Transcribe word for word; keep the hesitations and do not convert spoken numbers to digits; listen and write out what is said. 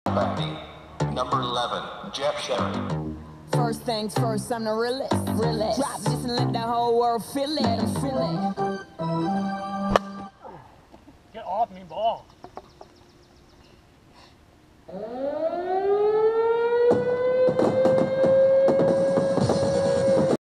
back. Number eleven, Jeff Sheary. First things first, I'm the realest. realest. Drop this and let the whole world feel it. Let 'em feel it. Get off me, ball.